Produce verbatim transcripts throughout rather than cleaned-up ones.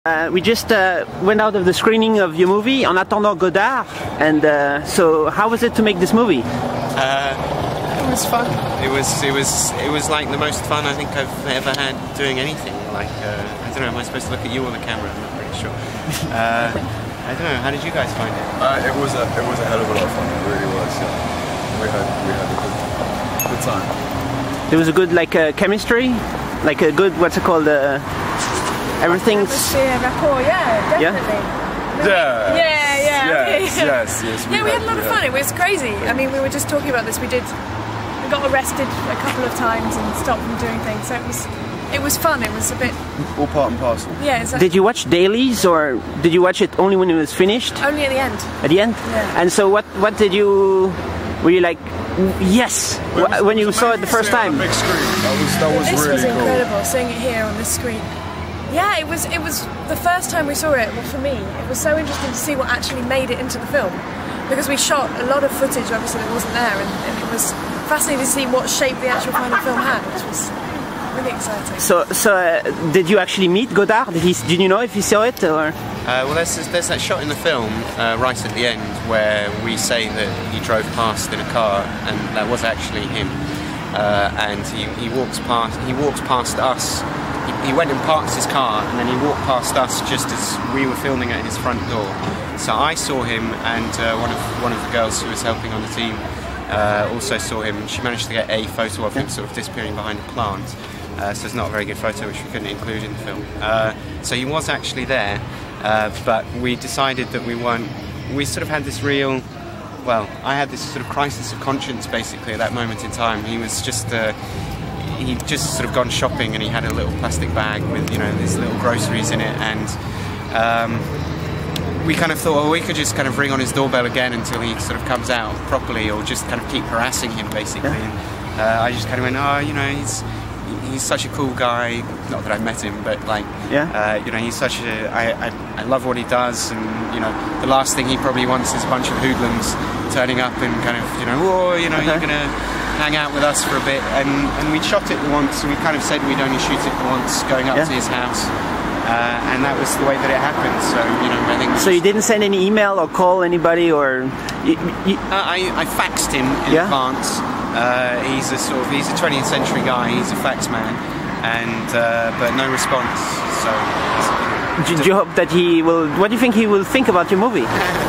Uh, we just uh, went out of the screening of your movie, En attendant Godard, and uh, so how was it to make this movie? Uh, it was fun. It was it was it was like the most fun I think I've ever had doing anything. Like uh, I don't know, am I supposed to look at you or the camera? I'm not really sure. Uh, I don't know. How did you guys find it? Uh, it was a it was a hell of a lot of fun. It really was. Yeah. We had we had a good good time. There was a good like uh, chemistry, like a good what's it called? Uh, Everything's yeah, rapport, yeah, definitely. Yeah. Yeah, yeah. Yes, yeah. yes, yes. We yeah, we had a lot of fun. It was crazy. I mean, we were just talking about this. We did. We got arrested a couple of times and stopped from doing things. So it was, it was fun. It was a bit. All part and parcel. Yeah. Exactly. Did you watch dailies or did you watch it only when it was finished? Only at the end. At the end. Yeah. And so what? What did you? Were you like? Yes. Well, it was, when it you was saw it the first time. On the big screen. That was that was this really was incredible. cool. Seeing it here on this screen. Yeah, it was. It was the first time we saw it. Well, for me, it was so interesting to see what actually made it into the film, because we shot a lot of footage, obviously, that wasn't there, and, and it was fascinating to see what shape the actual final film had, which was really exciting. So, so uh, did you actually meet Godard? Did he? Did you know if he saw it or? Uh, well, there's there's that shot in the film uh, right at the end where we say that he drove past in a car, and that was actually him. Uh, and he, he walks past. He walks past us. He, he went and parked his car, and then he walked past us just as we were filming at his front door. So I saw him, and uh, one of one of the girls who was helping on the team uh, also saw him. She managed to get a photo of him sort of disappearing behind a plant. Uh, so it's not a very good photo, which we couldn't include in the film. Uh, so he was actually there, uh, but we decided that we weren't. We sort of had this real. Well, I had this sort of crisis of conscience basically at that moment in time. He was just. Uh, He'd just sort of gone shopping and he had a little plastic bag with, you know, these little groceries in it, and um, we kind of thought, well, we could just kind of ring on his doorbell again until he sort of comes out properly, or just kind of keep harassing him basically. And, uh, I just kind of went, oh, you know, he's he's such a cool guy. Not that I've met him, but like, yeah. uh, you know, he's such a. I, I I love what he does, and you know, the last thing he probably wants is a bunch of hoodlums turning up and kind of, you know, oh, you know, okay. you're gonna hang out with us for a bit, and, and we shot it once, and we kind of said we'd only shoot it once, going up yeah. to his house, uh, and that was the way that it happened. So, you know, I think. So you didn't send any email or call anybody, or? You, you... Uh, I, I faxed him in yeah? advance. Uh, he's a sort of he's a twentieth century guy. He's a fax man, and uh, but no response. So. Do you hope that he will? What do you think he will think about your movie?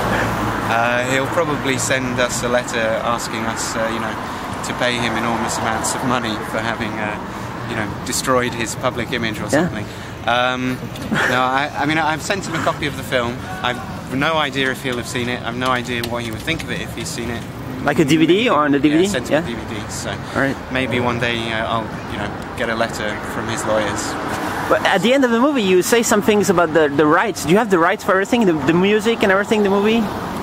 uh, he'll probably send us a letter asking us, uh, you know, to pay him enormous amounts of money for having, uh, you know, destroyed his public image or something. Yeah. Um, no, I, I mean, I've sent him a copy of the film. I've no idea if he'll have seen it. I've no idea what he would think of it if he's seen it. Like a D V D or on the D V D? Yeah, sent him yeah. a D V D. So right. maybe one day uh, I'll, you know, get a letter from his lawyers. But at the end of the movie, you say some things about the the rights. Do you have the rights for everything, the, the music and everything, the movie?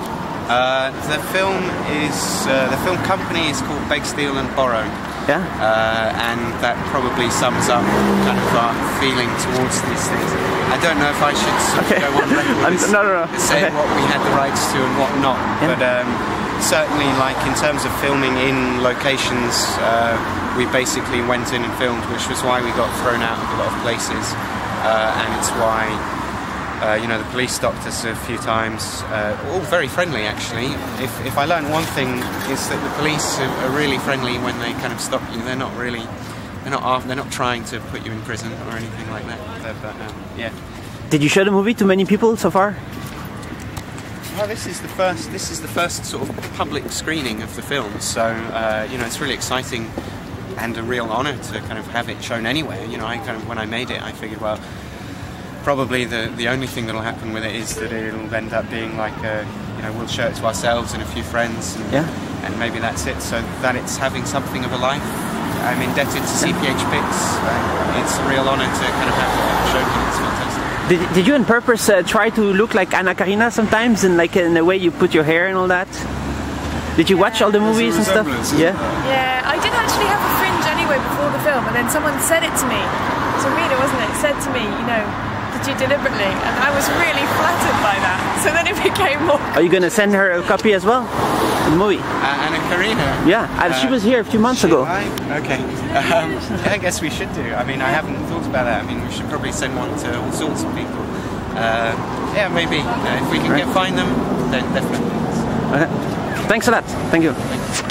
Uh, the film is uh, the film company is called Beg, Steal and Borrow. Yeah. Uh, and that probably sums up kind of our feeling towards these things. I don't know if I should sort okay. of go on record as, no, no, no. saying okay. what we had the rights to and what not, yeah. but um, certainly, like in terms of filming in locations, uh, we basically went in and filmed, which was why we got thrown out of a lot of places, uh, and it's why. Uh, you know, the police stopped us a few times, uh, all very friendly actually. If, if I learned one thing, is that the police are, are really friendly when they kind of stop you. They're not really, they're not, they're not trying to put you in prison or anything like that. But, but um, yeah. Did you show the movie to many people so far? Well, this is the first. This is the first sort of public screening of the film. So uh, you know, it's really exciting and a real honour to kind of have it shown anywhere. You know, I kind of when I made it, I figured, well. Probably the, the only thing that will happen with it is that it'll end up being like a, you know, we'll show it to ourselves and a few friends, and, yeah. and maybe that's it. So that it's having something of a life. I'm indebted to C P H Pics. Uh, it's a real honour to kind of have it shown here. It's fantastic. Did, did you on purpose uh, try to look like Anna Karina sometimes, and like in the way you put your hair and all that? Did you yeah. watch all the movies and stuff? Yeah. Yeah, I did actually have a fringe anyway before the film, and then someone said it to me. It was Arena, wasn't it? Said to me, you know. Did you deliberately? And I was really flattered by that. So then it became more. Are you going to send her a copy as well? The movie? Uh, Anna Karina? Yeah, uh, she was here a few months ago. I? Okay. Um, yeah, I guess we should do. I mean, I haven't thought about that. I mean, we should probably send one to all sorts of people. uh, yeah, maybe uh, if we can Right. get find them, then definitely. Okay. Thanks a lot. Thank you. Thank you.